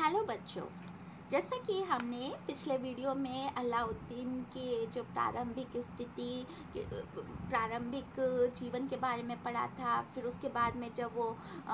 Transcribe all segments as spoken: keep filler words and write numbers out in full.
Hello बच्चों, जैसा कि हमने पिछले वीडियो में अलाउद्दीन के जो प्रारंभिक स्थिति प्रारंभिक जीवन के बारे में पढ़ा था। फिर उसके बाद में जब वो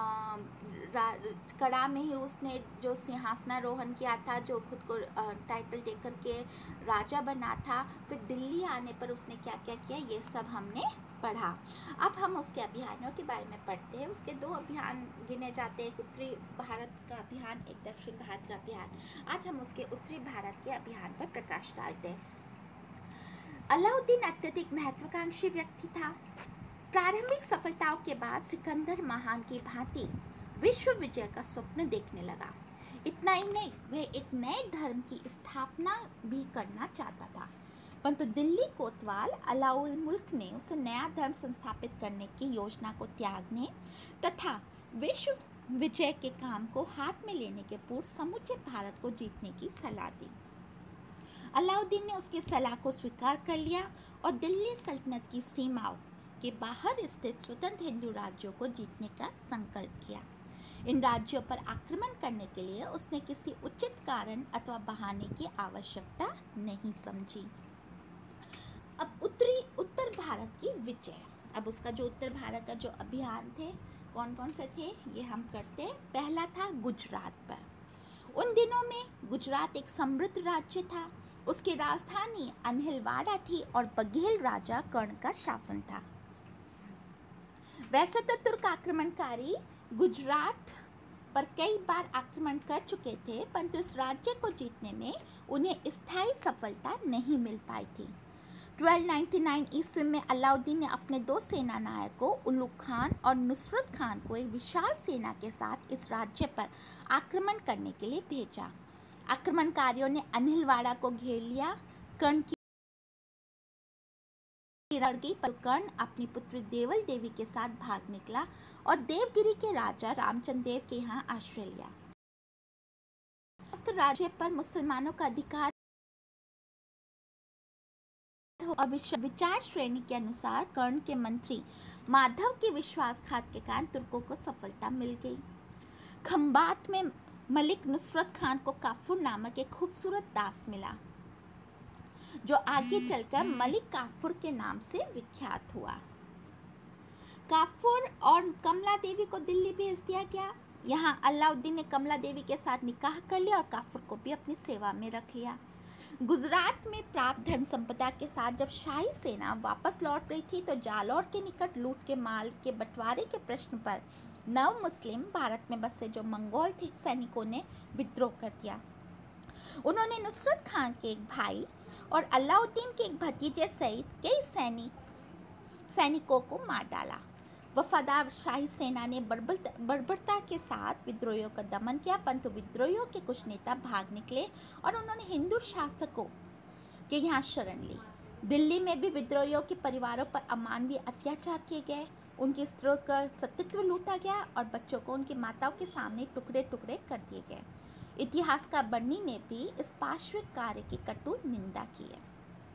कड़ा में ही उसने जो सिंहासनारोहण किया था, जो खुद को टाइटल दे करके राजा बना था, फिर दिल्ली आने पर उसने क्या क्या किया, ये सब हमने पढ़ा। अब हम उसके अभियानों के बारे में पढ़ते हैं। उसके दो अभियान गिने जाते हैं, एक उत्तरी भारत का अभियान, एक दक्षिण भारत का अभियान। आज हम उसके उत्तरी भारत के अभियान पर प्रकाश डालते हैं। अलाउद्दीन अत्यधिक महत्वाकांक्षी व्यक्ति था। प्रारंभिक सफलताओं के बाद सिकंदर महान की भांति विश्व विजय का स्वप्न देखने लगा। इतना ही नहीं, वह एक नए धर्म की स्थापना भी करना चाहता था, परंतु दिल्ली कोतवाल अलाउल मुल्क ने उसे नया धर्म संस्थापित करने की योजना को त्यागने तथा विश्व विजय के काम को हाथ में लेने के पूर्व समूचे भारत को जीतने की सलाह दी। अलाउद्दीन ने उसकी सलाह को स्वीकार कर लिया और दिल्ली सल्तनत की सीमाओं के बाहर स्थित स्वतंत्र हिंदू राज्यों को जीतने का संकल्प किया। इन राज्यों पर आक्रमण करने के लिए उसने किसी उचित कारण अथवा बहाने की आवश्यकता नहीं समझी। अब उत्तरी उत्तर भारत की विजय। अब उसका जो उत्तर भारत का जो अभियान थे, कौन कौन से थे, ये हम करते। पहला था गुजरात पर। उन दिनों में गुजरात एक समृद्ध राज्य था। उसकी राजधानी अनहिलवाड़ा थी और बघेल राजा कर्ण का शासन था। वैसे तो तुर्क आक्रमणकारी गुजरात पर कई बार आक्रमण कर चुके थे, परंतु इस राज्य को जीतने में उन्हें स्थायी सफलता नहीं मिल पाई थी। बारह सौ निन्यानवे ईस्वी में अलाउद्दीन ने अपने दो सेना नायकों उलुग खान और नुसरत खान को एक विशाल सेना के साथ इस राज्य पर आक्रमण करने के लिए भेजा। आक्रमणकारियों ने अनहिलवाड़ा को घेर लिया। कर्ण की लड़ गई, पर कर्ण अपनी पुत्री देवल देवी के साथ भाग निकला और देवगिरी के राजा रामचंद्र देव के यहाँ आश्रय लिया। राज्य पर मुसलमानों का अधिकार और विचार श्रेणी के अनुसार कर्ण के मंत्री माधव के विश्वासघात के कारण तुर्कों को सफलता मिल गई। खंबात में मलिक नुसरत खान को काफूर नामक एक खूबसूरत दास मिला, जो आगे चलकर मलिक काफूर के नाम से विख्यात हुआ। काफूर और कमला देवी को दिल्ली भेज दिया गया। यहाँ अलाउद्दीन ने कमला देवी के साथ निकाह कर लिया और काफूर को भी अपनी सेवा में रख लिया। गुजरात में प्राप्त धन संपदा के साथ जब शाही सेना वापस लौट रही थी, तो जालौर के निकट लूट के माल के बंटवारे के प्रश्न पर नव मुस्लिम भारत में बसे जो मंगोल थे सैनिकों ने विद्रोह कर दिया। उन्होंने नुसरत खान के एक भाई और अलाउद्दीन के एक भतीजे सहित कई सैनिक सैनिकों को मार डाला। वफादार शाही सेना ने बर्बरता के साथ विद्रोहियों का दमन किया, परंतु विद्रोहियों के कुछ नेता भाग निकले और उन्होंने हिंदू शासकों के यहाँ शरण ली। दिल्ली में भी विद्रोहियों के परिवारों पर अमानवीय अत्याचार किए गए। उनके स्त्रियों का सतीत्व लूटा गया और बच्चों को उनकी माताओं के सामने टुकड़े टुकड़े कर दिए गए। इतिहासकार बर्नी ने भी इस पाशविक कार्य की कटु निंदा की है।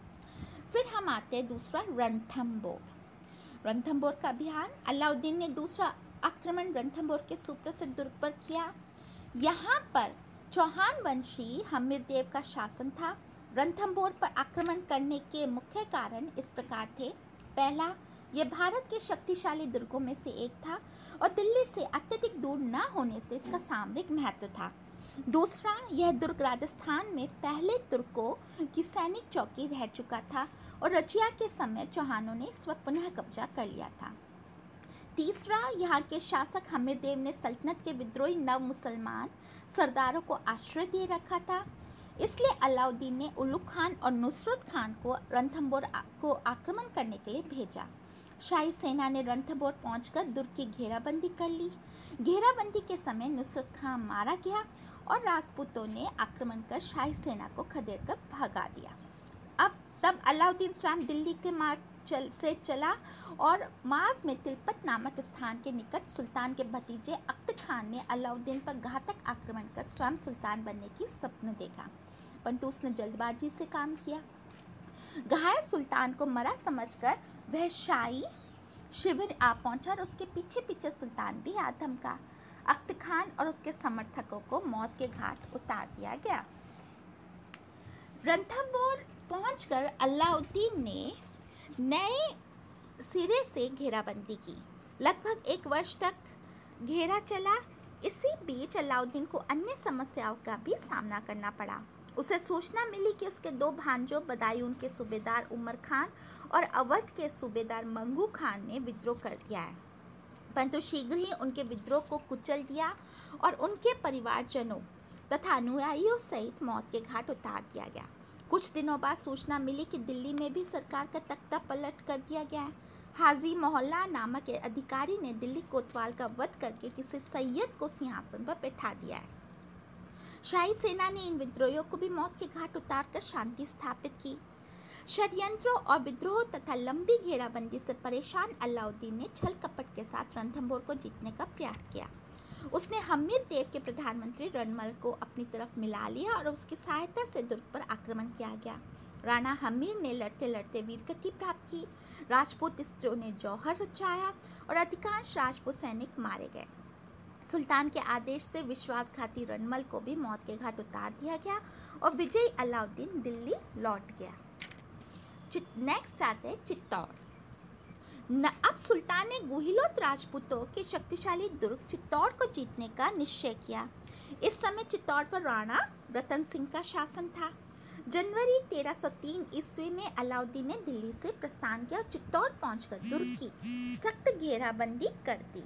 फिर हम आते हैं दूसरा रणथंबोर। रणथंबोर का अभियान। अलाउद्दीन ने दूसरा आक्रमण रणथंबोर के सुप्रसिद्ध दुर्ग पर किया। यहाँ पर चौहान वंशी हमीरदेव का शासन था। रणथंबोर पर आक्रमण करने के मुख्य कारण इस प्रकार थे। पहला, यह भारत के शक्तिशाली दुर्गों में से एक था और दिल्ली से अत्यधिक दूर न होने से इसका सामरिक महत्व था। दूसरा, यह दुर्ग राजस्थान में पहले तुर्कों की सैनिक चौकी रह चुका था और रजिया के समय चौहानों ने इस पर पुनः कब्जा कर लिया था। तीसरा, यहाँ के शासक हमीरदेव ने सल्तनत के विद्रोही नव मुसलमान सरदारों को आश्रय दे रखा था। इसलिए अलाउद्दीन ने उलुग खान और नुसरत खान को रणथंबोर को आक्रमण करने के लिए भेजा। शाही सेना ने रणथंबोर पहुंचकर दुर्ग की घेराबंदी कर ली। घेराबंदी के समय नुसरत खान मारा गया और राजपूतों ने आक्रमण कर शाही सेना को खदेड़कर भगा दिया। अब तब अलाउद्दीन स्वयं दिल्ली के मार्ग चल से चला और मार्ग में तिलपत नामक स्थान के निकट सुल्तान के भतीजे अख्तर खान ने अलाउद्दीन पर घातक आक्रमण कर स्वयं सुल्तान बनने की सपना देखा, परंतु उसने जल्दबाजी से काम किया। घायल सुल्तान को मरा समझकर वह शाही शिविर आ पहुंचा और उसके पीछे पीछे सुल्तान भी आ धमका। अख्त खान और उसके समर्थकों को मौत के घाट उतार दिया गया। रणथंभौर पहुंचकर अलाउद्दीन ने नए सिरे से घेराबंदी की। लगभग एक वर्ष तक घेरा चला। इसी बीच अलाउद्दीन को अन्य समस्याओं का भी सामना करना पड़ा। उसे सूचना मिली कि उसके दो भांजों बदायूं के सूबेदार उमर खान और अवध के सूबेदार मंगू खान ने विद्रोह कर दिया है, परंतु शीघ्र ही उनके विद्रोह को कुचल दिया और उनके परिवारजनों तथा अनुयायियों सहित मौत के घाट उतार दिया गया। कुछ दिनों बाद सूचना मिली कि दिल्ली में भी सरकार का तख्ता पलट कर दिया गया है। हाजी मोहल्ला नामक अधिकारी ने दिल्ली कोतवाल का वध करके किसी सैयद को सिंहासन पर बैठा दिया है। शाही सेना ने इन विद्रोहियों को भी मौत के घाट उतारकर शांति स्थापित की। षड्यंत्रों और विद्रोह तथा लंबी घेराबंदी से परेशान अलाउद्दीन ने छल कपट के साथ रणथंभौर को जीतने का प्रयास किया। उसने हमीर देव के प्रधानमंत्री रणमल को अपनी तरफ मिला लिया और उसकी सहायता से दुर्ग पर आक्रमण किया गया। राणा हमीर ने लड़ते लड़ते वीरगति प्राप्त की। राजपूत स्त्रियों ने जौहर रचाया और अधिकांश राजपूत सैनिक मारे गए। सुल्तान के आदेश से विश्वासघाती रणमल को भी मौत के घाट उतार दिया गया और विजयी अलाउद्दीन दिल्ली लौट गया। नेक्स्ट आते हैं चित्तौड़। न अब सुल्तान ने गुहिलोत राजपूतों के शक्तिशाली दुर्ग चित्तौड़ को जीतने का निश्चय किया। इस समय चित्तौड़ पर राणा रतन सिंह का शासन था। जनवरी तेरह सौ तीन ईस्वी में अलाउद्दीन ने दिल्ली से प्रस्थान किया और चित्तौड़ पहुंचकर दुर्ग की सख्त घेराबंदी कर दी।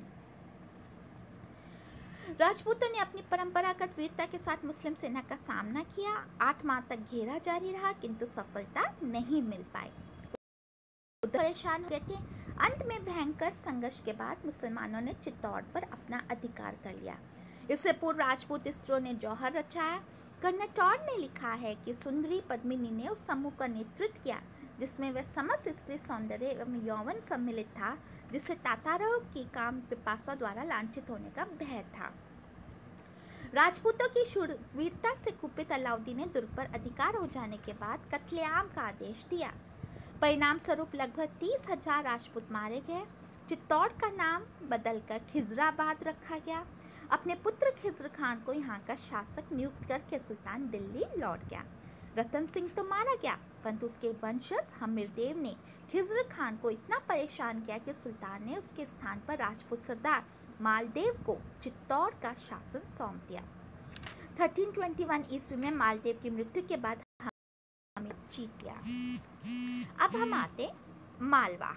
राजपूतों ने अपनी परंपरागत वीरता के साथ मुस्लिम सेना का सामना किया। आठ माह तक घेरा जारी रहा, किंतु सफलता नहीं मिल पाई। परेशान हो गए थे। अंत में भयंकर संघर्ष के बाद मुसलमानों ने चित्तौड़ पर अपना अधिकार कर लिया। इससे पूर्व राजपूत स्त्रियों ने जौहर रचाया। कर्नाटौड़ ने लिखा है कि सुंदरी पद्मिनी ने उस समूह का नेतृत्व किया जिसमें वह समस्त स्त्री सौंदर्य एवं यौवन सम्मिलित था, जिसे तातारों की काम पिपासा द्वारा लांछित होने का भय था। राजपूतों की शूरवीरता से कुपित अलाउद्दीन ने दुर्ग पर अधिकार हो जाने के बाद कत्लेआम का आदेश दिया। परिणाम स्वरूप लगभग तीस हजार राजपूत मारे गए। चित्तौड़ का नाम बदलकर खिजराबाद रखा गया। अपने पुत्र खिज्र खान को यहाँ का शासक नियुक्त करके सुल्तान दिल्ली लौट गया। रतन सिंह तो मारा गया, परंतु उसके वंशज हमीरदेव ने खिज्र खान को इतना परेशान किया कि सुल्तान ने उसके स्थान पर राजपूत सरदार मालदेव को चित्तौड़ का शासन सौंप दिया। तेरह सौ इक्कीस ईस्वी में मालदेव की मृत्यु के बाद हमीर जीत गया। अब हम आते मालवा।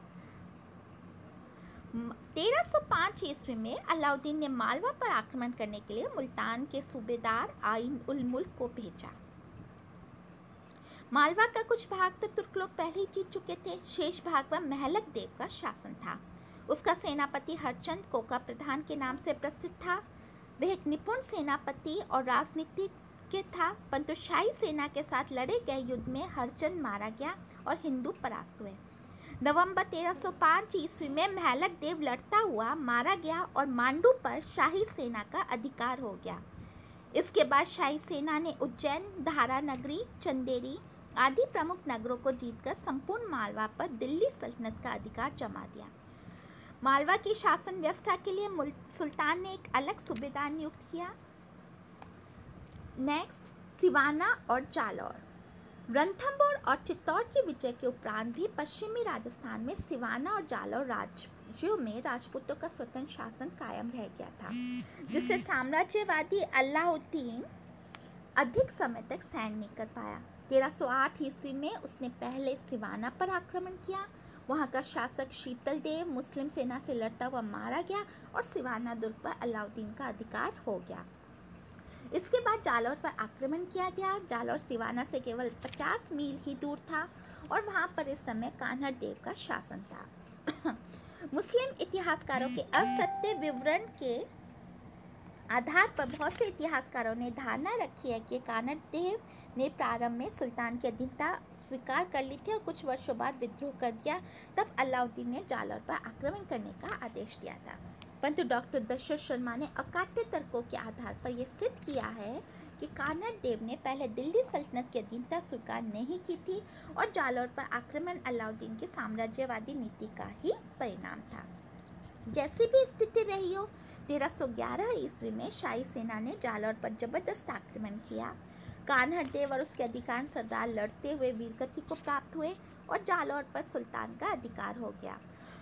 तेरह सौ पाँच ईस्वी में अलाउद्दीन ने मालवा पर आक्रमण करने के लिए मुल्तान के सूबेदार आइन उल मुल्क को भेजा। मालवा का कुछ भाग तो तुर्क लोग पहले ही जीत चुके थे। शेष भाग पर महलक देव का शासन था। उसका सेनापति हरचंद कोका प्रधान के नाम से प्रसिद्ध था। वह एक निपुण सेनापति और राजनीतिज्ञ था, परंतु शाही सेना के साथ लड़े गए युद्ध में हरचंद मारा गया और हिंदू परास्त हुए। नवंबर तेरह सौ पाँच ईस्वी में महलक देव लड़ता हुआ मारा गया और मांडू पर शाही सेना का अधिकार हो गया। इसके बाद शाही सेना ने उज्जैन, धारा नगरी, चंदेरी आदि प्रमुख नगरों को जीतकर संपूर्ण मालवा पर दिल्ली सल्तनत का अधिकार जमा दिया। मालवा की शासन व्यवस्था के लिए सुल्तान ने एक अलग सूबेदार नियुक्त किया। नेक्स्ट, सिवाना और जालौर। रणथंभौर और चित्तौड़ की विजय के उपरांत भी पश्चिमी राजस्थान में सिवाना और जालौर राज्यों में राजपूतों का स्वतंत्र शासन कायम रह गया था, जिससे साम्राज्यवादी अलाउद्दीन अधिक समय तक सहन नहीं कर पाया। तेरह सौ आठ ईस्वी में उसने पहले सिवाना पर आक्रमण किया। वहां का शासक शीतल देव मुस्लिम सेना से लड़ता हुआ मारा गया और सिवाना दुर्ग पर अलाउद्दीन का अधिकार हो गया। इसके बाद जालौर पर आक्रमण किया गया। जालौर सिवाना से केवल पचास मील ही दूर था और वहां पर इस समय कान्हड़ देव का शासन था। मुस्लिम इतिहासकारों के असत्य विवरण के आधार पर बहुत से इतिहासकारों ने धारणा रखी है कि कान्हड़ देव ने प्रारंभ में सुल्तान की अधीनता स्वीकार कर ली थी और कुछ वर्षों बाद विद्रोह कर दिया। तब अलाउद्दीन ने जालौर पर आक्रमण करने का आदेश दिया था, परंतु डॉक्टर दशरथ शर्मा ने अकाट्य तर्कों के आधार पर यह सिद्ध किया है कि कान्हड़ देव ने पहले दिल्ली सल्तनत की अधीनता स्वीकार नहीं की थी और जालौर पर आक्रमण अलाउद्दीन की साम्राज्यवादी नीति का ही परिणाम था। जैसी भी स्थिति रही हो, तेरह सौ ग्यारह ईस्वी में शाही सेना ने जालौर पर जबरदस्त आक्रमण किया। कान्हड़ देव और उसके अधिकांश सरदार लड़ते हुए वीरगति को प्राप्त हुए और जालौर पर सुल्तान का अधिकार हो गया।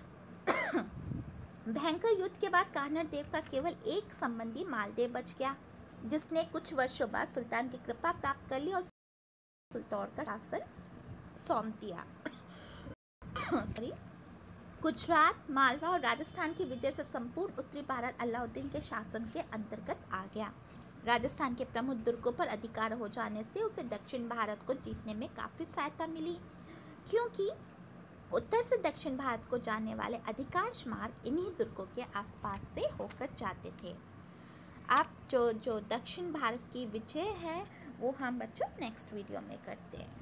भयंकर युद्ध के बाद कान्हड़ देव का केवल एक संबंधी मालदेव बच गया, जिसने कुछ वर्षों बाद सुल्तान की कृपा प्राप्त कर ली और सुल्तान का शासन सौंप दिया। सॉरी गुजरात, मालवा और राजस्थान की विजय से संपूर्ण उत्तरी भारत अलाउद्दीन के शासन के अंतर्गत आ गया। राजस्थान के प्रमुख दुर्गों पर अधिकार हो जाने से उसे दक्षिण भारत को जीतने में काफ़ी सहायता मिली, क्योंकि उत्तर से दक्षिण भारत को जाने वाले अधिकांश मार्ग इन्हीं दुर्गों के आसपास से होकर जाते थे। अब जो जो दक्षिण भारत की विजय है वो हम बच्चों नेक्स्ट वीडियो में करते हैं।